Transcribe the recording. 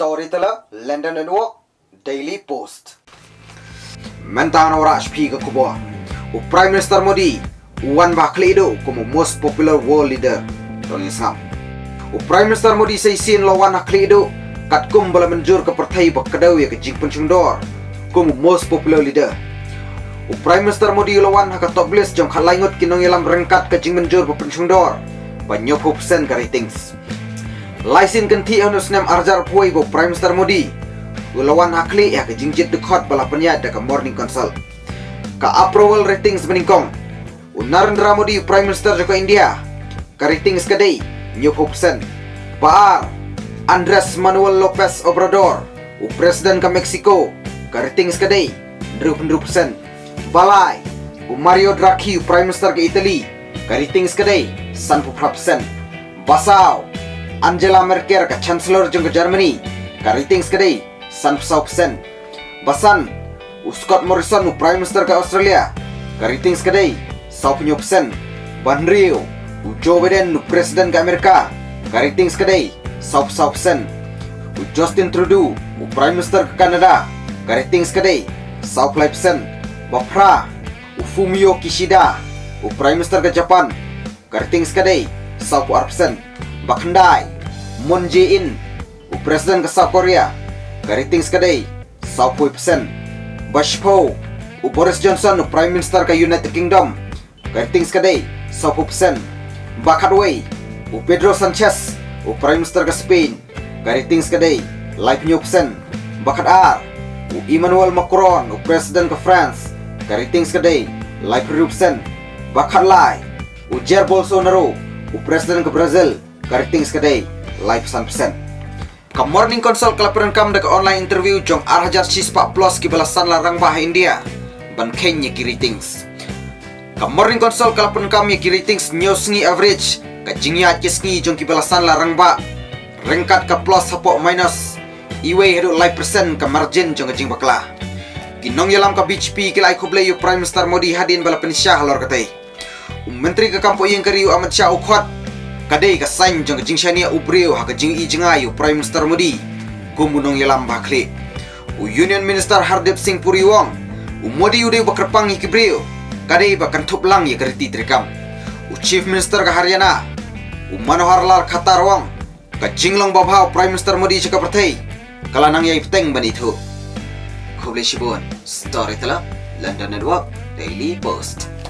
Storyteller, London Network, Daily Post. Mentang orang HP ke kubur. Prime Minister Modi, Wan Baklido, como most popular world leader. Tolong sam. Prime Minister Modi say sin lawan Baklido, kat kum bala menjur ke pyrthei bakadau ya ke jing pencungdor, como most popular leader. Prime Minister Modi lawan hak top list jong khalangot kinongialam rengkat ke jing menjur ke pencungdor. Banyak persen ke ratings. Laisin kenti honus nem arjar puai bo Prime Minister Modi. Ulawan hakli ya ke jingjit dekot bala penyat da ke morning consult. Ka approval ratings meningkong. Narendra Modi Prime Minister Joko India. Ka ratings kadai 90%. Baar Andres Manuel Lopez Obrador, Presiden ke Mexico. Ka ratings kadai 20%. Balai Mario Draghi Prime Minister ke Italy. Ka ratings kadai 90%. Basau Angela Merkel ke Chancellor jeng ke Germany. Ka ratings kadai 90%. Basan Scott Morrison Prime Minister ke Australia. Ka ratings kadai 90%. Banrio Joe Biden Presiden ke Amerika. Ka ratings kadai 90%. Justin Trudeau Prime Minister ke Canada. Ka ratings kadai 90%. Bapra Fumio Kishida Prime Minister ke Japan. Ka ratings kadai 90%. Bakandai Moon Jae-in Presiden ke South Korea. Ka ratings kadai 90%. Bashpo Boris Johnson Prime Minister ke United Kingdom. Ka ratings kadai 90%. Bakadway Pedro Sanchez Prime Minister ke Spain. Ka ratings kadai 90%. Bakadar Emmanuel Macron Presiden ke France. Ka ratings kadai 90%. Bakadlai Jair Bolsonaro Presiden ke Brazil. Ka ratings kadai 100%. Ka morning consult kelaparan kam dek online interview jong arhajar cispa plus ki balasan larang bah India ban kenya ki ratings. Ka morning consult kelaparan kam ki ratings nyosngi average ka jingya kisngi jong ki balasan larang bah rengkat ka plus hapo minus iwe hedu 5% ka margin jong jing bakla. Kinongyalam ka BHP kilai khoble yu Prime Minister Modi hadin bala penisah lor katai. Menteri ke kampo yang keriu Ahmad Shah ukhot kadai ka sain jong jing shania ubreu ha ka jing I jingai Prime Minister Modi kumunong yalam bakle. Union Minister Hardip Singh Puri Wong Modi ude bakrpang ikibreu kadai bakan thuplang ye kerti trekam. Chief Minister ka Haryana Manohar Lal Khattar Wong ka jinglong babhau Prime Minister Modi chaka pyrthei kalanang yai pteng banithu. Khoble shibon Storyteller, London Network, Daily Post.